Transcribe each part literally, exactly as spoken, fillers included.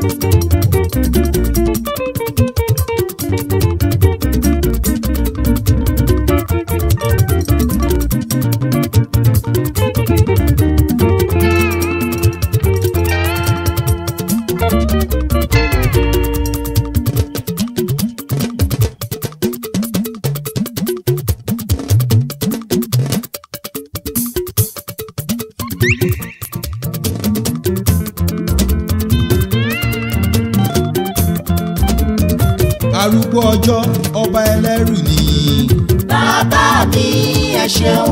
arúgbó ọjọ́ ọba ẹlẹ́rù ni. bàbá mi ẹ ṣeun.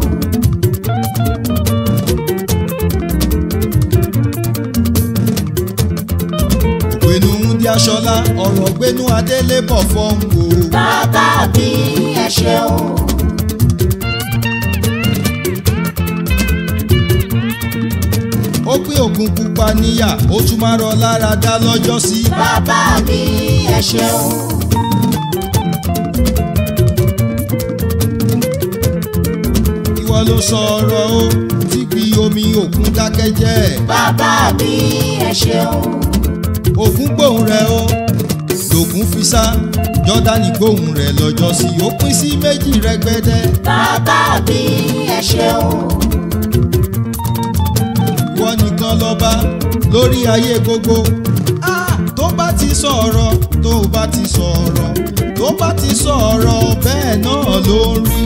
ògbénu Wúndí Aṣọlá ọ̀rọ̀ ògbénu Adélébọ̀ fọ́ǹkò. bàbá mi ẹ ṣeun. ó pín Ògún Pupa níyà ó tún máa rọ lára dá lọ́jọ́ sí. bàbá mi ẹ ṣeun. ìwọ ló sọ̀rọ̀ ó tí kì í omi òkun dákẹ́ jẹ́. bàbá mi ẹ ṣeun. òkun gbóhùn rẹ̀ ó lòkun fi sá Jọ́dánì gbóhùn rẹ̀ lọ́jọ́ sí ó pín sí méjì rẹ́gbẹ́dẹ́. bàbá mi ẹ ṣeun. ìwọ nìkan lọ́ba lórí ayé gbogbo. Ah, tó bá ti sọ̀rọ̀ tó bá ti sọ̀rọ̀ tó bá ti sọ̀rọ̀ bẹ́ẹ̀ náà ló ń rí.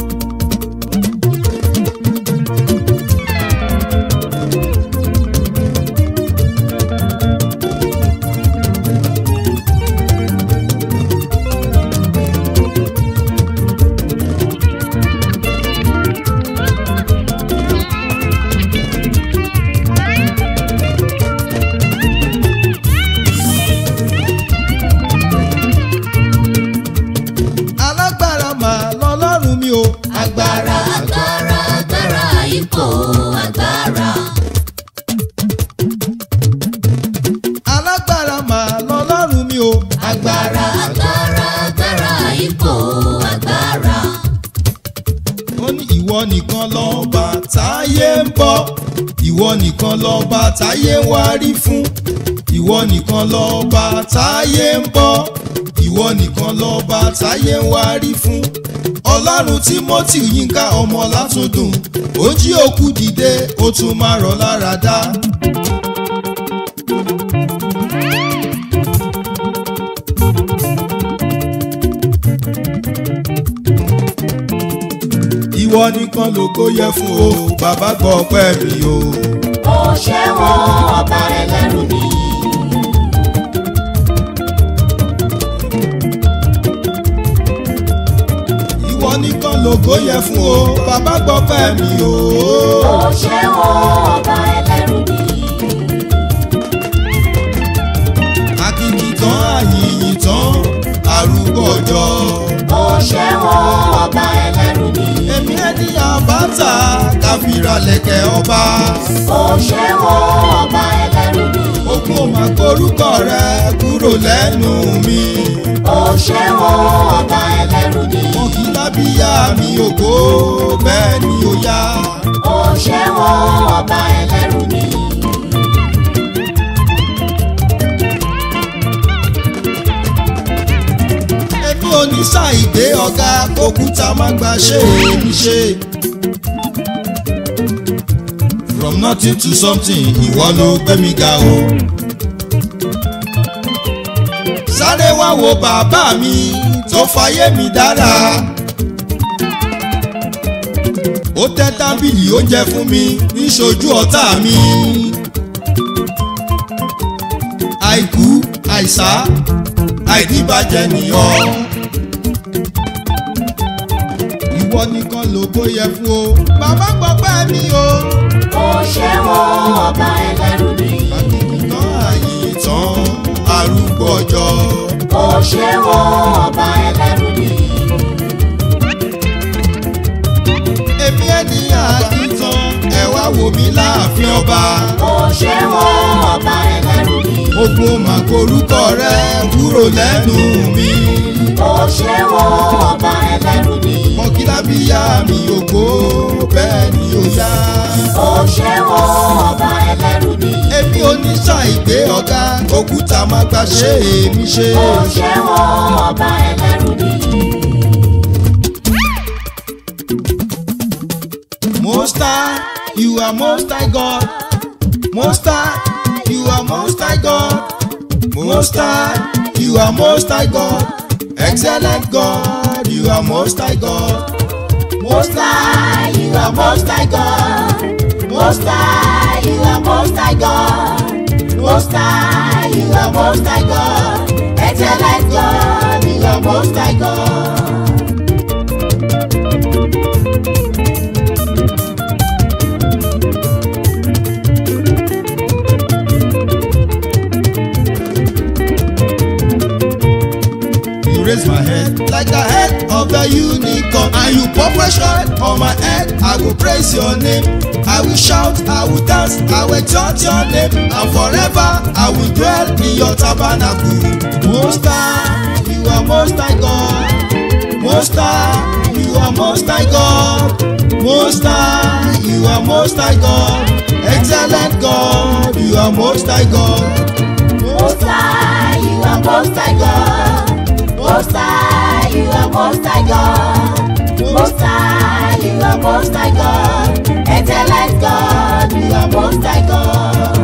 agbára agbára agbára ipò agbára. alágbára mà lọ́lọ́run mi o. agbára agbára agbára ipò agbára. ó ní ìwọ nìkan lọ́ba táyé ń bọ̀ ìwọ nìkan lọ́ba táyé ń wárí fún ìwọ nìkan lọ́ba táyé ń bọ̀ ìwọ nìkan lọ́ba táyé ń wárí fún. ọlọ́run Timothy Yínká ọmọ Látúndùn ó jí òkú dìde ó tún máa rọ̀ lára dá. ìwọ nìkan lógo yẹ fún o bàbá gbọ́ ọpẹ́ mi o. ó ṣe wọ́n ọba ẹlẹ́rù ni. ìwọ nìkan lógo yẹ fún o bàbá gbọ́ ọpẹ́ mi o. ó ṣe wọ́n ọba ẹlẹ́rù ni. akíkí tán àyìnyín tán arúgbó ọjọ́. ó ṣe wọ́n ọba ẹlẹ́rù ni. èmi ẹni àbáta káfíra lẹ̀kẹ̀ ọba. ó ṣe wọ́n ọba ẹlẹ́rù ni. ogun ò máa korúkọ rẹ kúrò lẹ́nu mi. ó ṣe wọ́n ọba ẹlẹ́rù ni. wọn kì í lábíyá mi ògo bẹ́ẹ̀ ni ó yá. ó ṣe wọ́n ọba ẹlẹ́rù ni. èmi ò ní ṣàìgbé ọ̀gá òkúta má gbà ṣe èmi ṣe. from nothing to something ìwọ ló gbé mi ga o. sáré wá wo bàbá mi tó fayé mi dára. ó tẹ́ tábìlì oúnjẹ fún mi níṣojú ọ̀tá mi. àìkú àìsá àìdíbàjẹ́ nìyàn. ìwọ nìkan lógo yẹ fún o bàbá gbọ́pẹ́ mi o. ó ṣe wọ́n ọba ẹlẹ́rù ni. àkìkìtàn àyìntàn arúgbó ọjọ́. ó ṣe wọ́n ọba ẹlẹ́rù ni. èmi ẹni àkìtàn ẹ wá wò mí láàfin ọba. ó ṣe wọ́n ọba ẹlẹ́rù ni. ogun mà korúkọ rẹ kúrò lẹ́nu mi. ó ṣe wọ́n ọba ẹlẹ́rù ni. mọ̀kílábíyá mi ògo bẹ́ẹ̀ ni ó yá. ó ṣe wọ́n ọba ẹlẹ́rù ni. èmi ò ní ṣàìgbé ọ̀gá òkúta má gbà ṣe èmi ṣe. Ó ṣeun o, ọba ẹlẹ́rù nìyí. Most High, you are Most High God. Most High, you are Most High God. Most High, you are Most High God. Excellent God, you are Most High God. Most High, you are Most High God. Most High, you are Most High God. Most High, you are Most High God. Excellent God, you are Most High God. Raise my head like the head of the unicorn, and you pour fresh oil on my head. I will praise your name, I will shout, I will dance, I will exalt your name, and forever I will dwell in your tabernacle. Most High, you are Most High God. Most High, you are Most High God. Most High, you are Most High God. Excellent God, you are Most High God. Most High, you are Most High God. Most High, you are Most High God. Most High, you are Most High God. Excellent God, you are Most High God.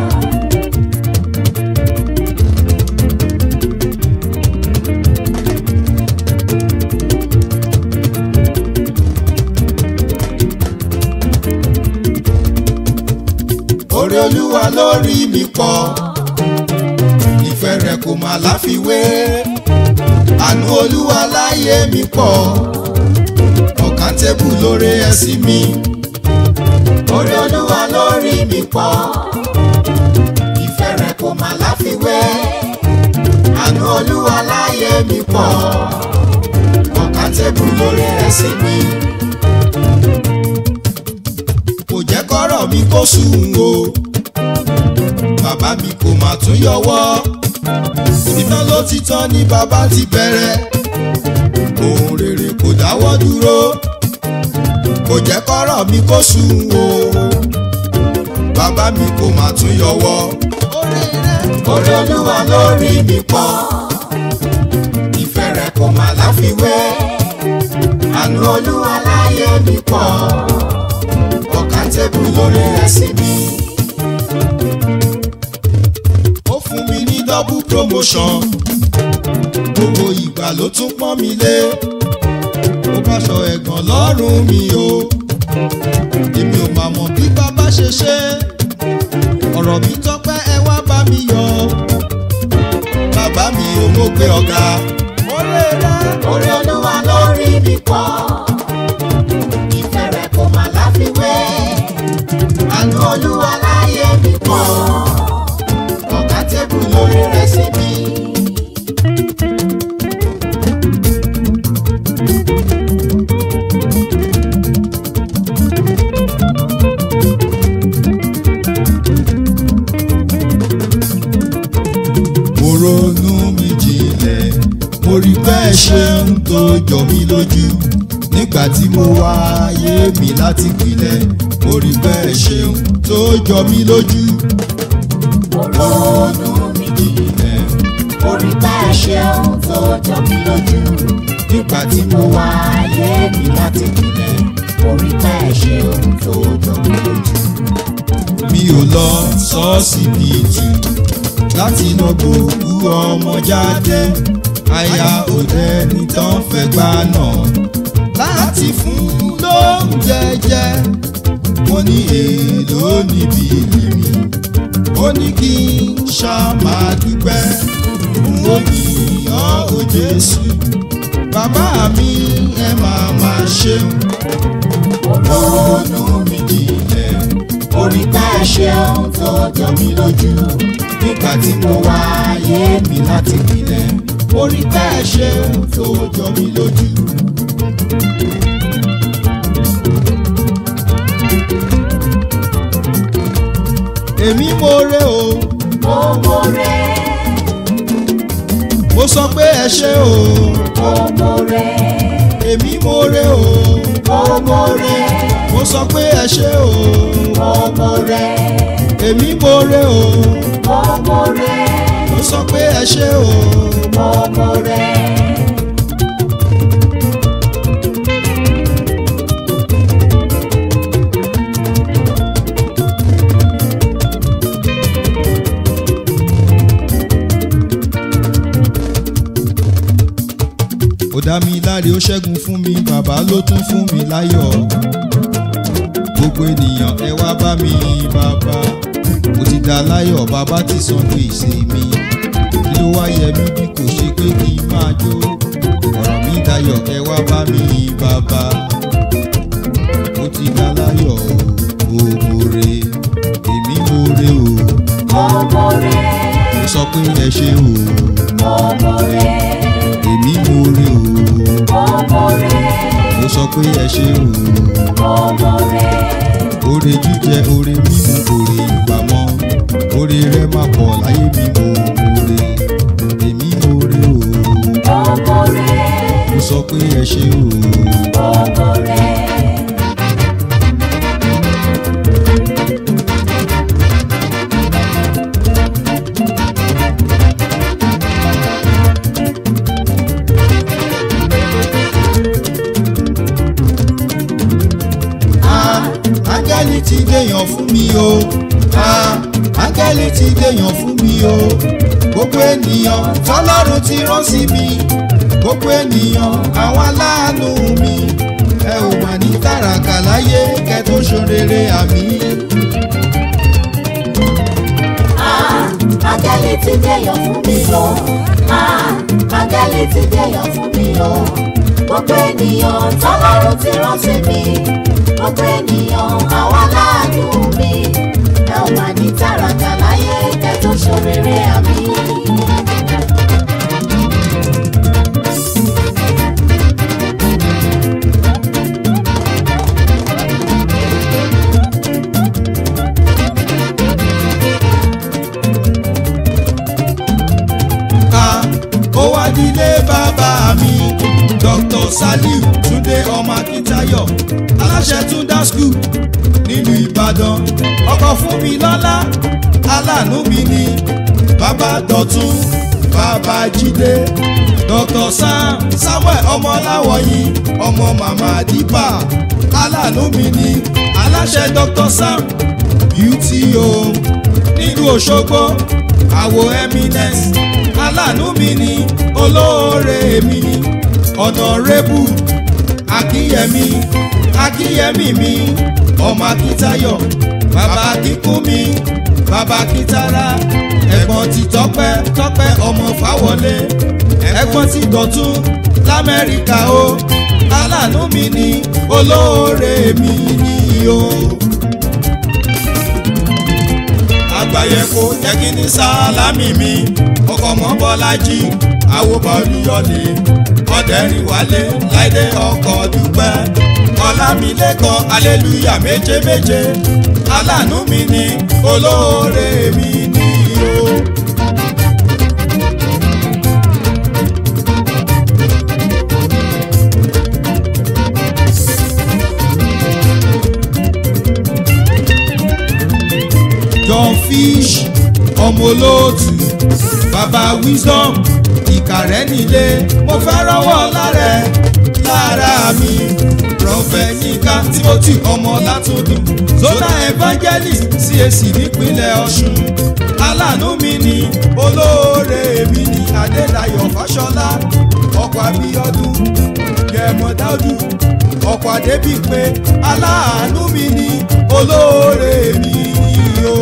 Oore Olúwa lórí mi pọ̀, ìfẹ́ rẹ̀ kò má láfiwé. Àánú Olúwa láyé mi pọ̀, ọ̀kántébù lóore ẹ̀ sí mi. Oore Olúwa lórí mi pọ̀, ìfẹ́ rẹ̀ kò má láfiwé. Àánú Olúwa láyé mi pọ̀, ọ̀kántébù lóore ẹ̀ sí mi. Kò jẹ́ kọ́rọ̀ mi kó sùn o, bàbá mi kò mà tún yọwọ́. Ìtàn ló ti tán ni bàbá ti bẹ̀rẹ̀, ohun rere kò dáwọ́ dúró. Kò jẹ́ kọ́rọ̀ mi kó sùn o, bàbá mi kò mà tún yọwọ́. Oore Olúwa lórí mi pọ̀, ìfẹ́ rẹ̀ kò mà láfiwé. àánú Olúwa láyé mi pọ̀, ọ̀kántébù lóore ẹ̀ sí mi. Ó fún mi ní double promotion, gbogbo ìgbà ló tún pọ́n mi lé. Ó bá aṣọ ẹ̀gàn lọ́rùn mi o, èmi ò mà mọ̀ bí bàbá ṣe ṣe. Ọ̀rọ̀ mi tọ́pẹ́ ẹ wá bá mi yọ̀, bàbá mi ò mọ̀ gbé ọ̀gá. oore Olúwa lórí mi pọ̀, ìfẹ́ rẹ̀ kò má láfiwé. àánú Olúwa láyé mi pọ̀, ọ̀kántébù lórí rẹ̀ sí mi. Mo ronú mi jinlẹ̀, mo rí bẹ́ẹ̀ ṣe ń tó jọ mí lójú. Nígbà tí mo wá ayé mi láti pilẹ̀, mo rí bẹ́ẹ̀ ṣe ń tó jọ mí lójú. Mo ronú mi jinlẹ̀, mo rí bẹ́ẹ̀ ṣe ohun tó jọ mí lójú. Nígbà tí mo Mo wá ayé mi láti pilẹ̀, mo rí bẹ́ẹ̀ ṣe ohun tó jọ mí lójú. mi ò lọ ṣọ́ọ̀ṣìbìtì láti lọ gbòkú ọmọ jáde. Aya òde ní tán fẹ́ gbà náà láti fún lóúnjẹ jẹ. Mo ní èèlò níbi ìlú mi, ó ní kí n ṣá máa dúpẹ́. N ó yìnyín o Jésù, bàbá mi ẹ máa máa ṣeun. Mo ronú mi jinlẹ̀, mo rí bẹ́ẹ̀ ṣe ohun tó jọ mí lójú. Nígbà tí mo wá ayé mi láti pilẹ̀, mo rí bẹ́ẹ̀ ṣe ohun tó jọ mí lójú. Èmi mọ̀re o, Mo mọ̀re, mo sọ pé ẹ ṣé o. mo mọ̀re, Èmi mọ̀re o, mo mọ̀re, mo sọ pé ẹ ṣé o. mo mọ̀re, Èmi mọ̀re o, mo mọ̀re, mo mo sọ pé ẹ ṣé o. mo more. Ó dá mi láre ó ṣẹ́gun fún mi bàbá ló tún fún mi láyọ̀. Gbogbo ènìyàn ẹ wá bá mi bàbá. Mo ti dá láyọ̀ bàbá ti san gbèsè mi. Kí ló wá yẹ mí bí kò ṣe pé kí n máa jó. Ọ̀rọ̀ mi dayọ̀ ẹ wá bá mi bàbá. Mo ti dá láyọ̀ o more. Èmi more o. mo more. Mo sọ pé ẹ ṣé o. mo more. Èmi more o. mo more. Mo sọ pé ẹ ṣé o. mo more. Oore jíjẹ oore mímu oore ìpamọ́. Oore rẹ máa pọ̀ láyé mi mo more. Èmi more o. mo more. Mo sọ pé ẹ ṣé o. mo more. Áńgẹ́lì ti dèyàn fún mi o. Ah, áńgẹ́lì ti dèyàn fún mi o. Gbogbo ènìyàn tọ́lọ́run ti rán sí mi. Gbogbo ènìyàn àwọn aláàánú mi. Ẹ ò mà ní tàràkà láyé kẹ tó ṣorere àmì. Ah, áńgẹ́lì ti dèyàn fún mi o. Ah, áńgẹ́lì ti dèyàn fún mi o. Gbogbo ènìyàn tọ́lọ́run ti rán sí mi. Gbogbo ènìyàn àwọn aláàánú mi. Ẹ ò mà ní tàràkà láyé kẹ́ tó ṣorere àmì. Ah, ó wá dílé bàbá mi. Doctor Saliu Túndé ọmọ Akíntayọ̀ aláṣẹ Túndá school nílùú Ìbàdàn. Ọkọ fún mi lọ́lá aláàánú mi ni bàbá Dọ̀tún bàbá Jídé. Doctor Sam Samuel ọmọláwọ̀yí ọmọ màmá Dípà aláàánú mi ni aláṣẹ Doctor Sam Beauty Home nílùú Òṣogbo. Àwo Eminence aláàánú mi ni olóore mi ni Honorable Akínyẹmí Akínyẹmí mi ọmọ Akíntayọ̀ bàbá Akínkúnmi bàbá Akíntara ẹ̀gbọ́n ti Tọ́pẹ́ Tọ́pẹ́ ọmọ Fáwọlé ẹ̀gbọ́n ti Dọ̀tún l'Amẹ́ríkà o aláàánú mi ni olóore mi ni o. Àgbáyẹ̀kọ́ jẹ́ kí ní sálámì mi ọkọ̀ mọ́ Bọ́lájí àwòbọ̀lùyọ̀lé ọ̀dẹ́rìn wálé láìdé ọkọ̀ dúpẹ́ ọlámilékan aleluya méje méje aláàánú mi ni olóore mi ni o. John Fish ọmọ olóòtú bàbá Wisdom ìkàrẹ́ nílé mo fẹ́ rọ́wọ́ lára lára mi. Prọfẹ̀ Yínká Timothy ọmọ Látúndùn Zona Evangelist C A C nípínlẹ̀ Ọ̀ṣun aláàánú mi ni olóore mi ni Adédayọ̀ Fáṣọlá ọkọ̀ Abíọ́dún Gẹ̀mọ́ Dáúdù ọkọ̀ Adébímpé aláàánú mi ni olóore mi ni o.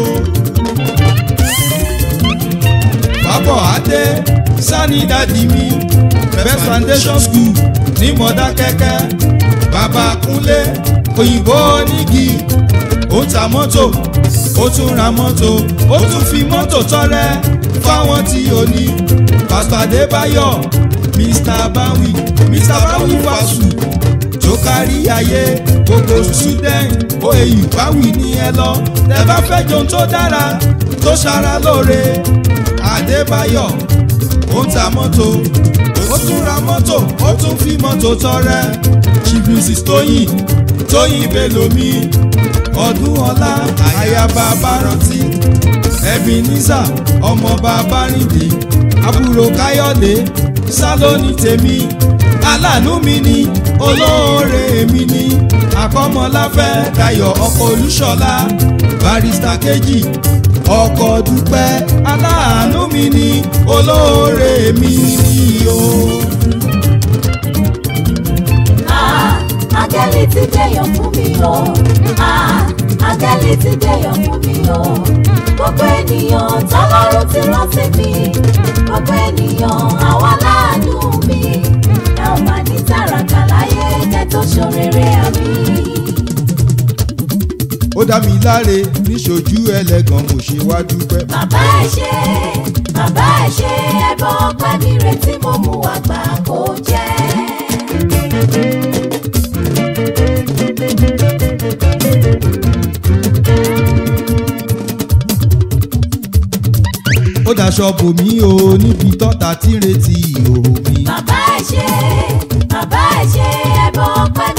Bábọ̀ Adé Sani dadi mi Best Foundation School ní Mọ̀dákẹ́kẹ́ bàbá Kúnlé òyìnbó onígi ó ta mọ́tò ó tún ra mọ́tò ó tún fi mọ́tò tọrẹ fáwọn tí ó ní. Pastor Adébáyọ̀ Mr Bawi Mr Bawi Fasu tó kárí ayé gbogbo student O A U Bawi ní ẹ lọ tẹ́ bá fẹ́ jẹun tó dára tó ṣara lóore. Adébáyọ̀ ó ń ta mọ́tò ó tún ra mọ́tò ó tún fi mọ́tò tọrẹ. Chief Mrs Tóyìn Tóyìn Bello mi Ọdúnọlá ayaba Bárántì ẹbí Ebenezer ọmọ bàbá rìndé àbúrò Káyọ̀dé sálóní tèmi aláàánú mi ni olóore mi ni àkọ́mọláfẹ́ Dayọ̀ ọkọ Olúṣọlá barista kejì ọkọ Dúpẹ́ aláàánú mi ni olóore mi ni o. Áńgẹ́lì ti dẹ̀yọ̀ fún mi o. Áńgẹ́lì ti dẹ̀yọ̀ fún mi o. Gbogbo ènìyàn tọ́lọ́run ti rántí mi. Gbogbo ènìyàn àwa láàánú mi. Ẹ ò máa ní tàràkà láyé kẹ́ tó ṣoríire àmì. Ó dá mi láre níṣojú ẹlẹ́gàn mo ṣe wá dúpẹ́. Bàbá ẹ ṣé, bàbá ẹ ṣé, ẹbọ ọpẹ́ mi retí mo mú wá gbà kó jẹ́. Ó daṣọ bò mí o níbi tọ́ta tí ń retí ìhòòhò mi. Bàbá ẹ ṣé, bàbá ẹ ṣé, ẹbọ ọpẹ́ mi.